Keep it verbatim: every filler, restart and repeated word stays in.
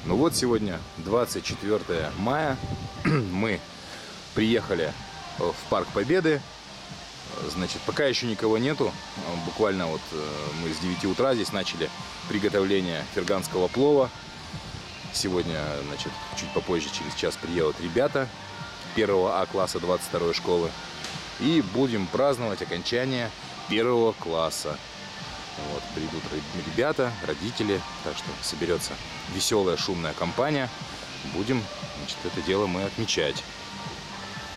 Ну вот сегодня двадцать четвёртое мая, мы приехали в Парк Победы. Значит, пока еще никого нету, буквально вот мы с девяти утра здесь начали приготовление ферганского плова. Сегодня, значит, чуть попозже, через час приедут ребята первого А класса двадцать второй школы. И будем праздновать окончание первого класса. Вот, придут ребята, родители, так что соберется веселая, шумная компания. Будем, значит, это дело мы отмечать.